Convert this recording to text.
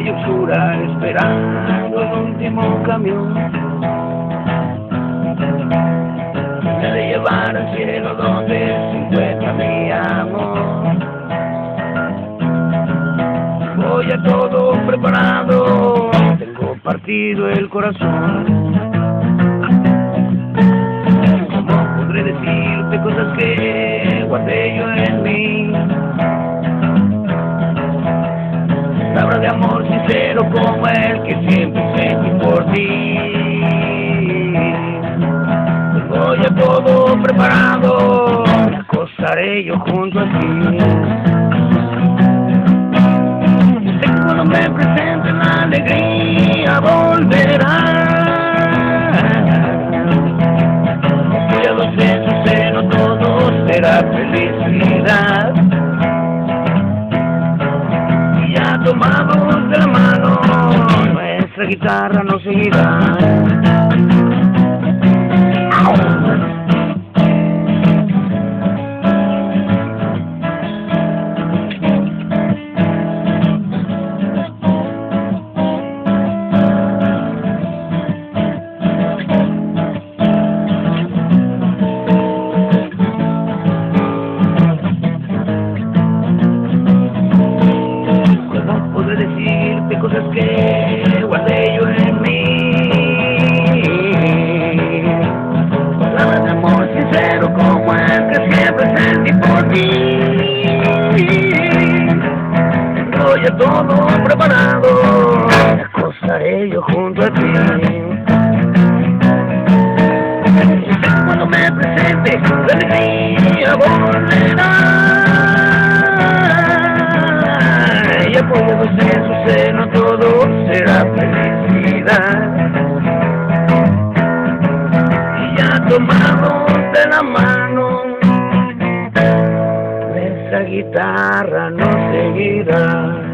y oscura, esperando el último camión. Me ha de llevar al cielo donde se encuentra mi amor. Voy a todo preparado, tengo partido el corazón. ¿Cómo podré decirte cosas que guardé yo en mí? Palabras de amor sincero como el que siempre sentí por ti. Tengo ya todo preparado, me acostaré yo junto a ti. Sé que cuando me presente la alegría volverá. Apoyados en su seno todo será felicidad. Tomados de la mano, nuestra guitarra nos seguirá. Decirte cosas que guardé yo en mí. Palabras de amor sincero como el que siempre sentí por ti. Tengo ya todo preparado, me acostaré yo junto a ti. Cuando me presente la alegría volverá. Apoyados en su seno todo será felicidad. Y ya tomados de la mano, nuestra guitarra nos seguirá.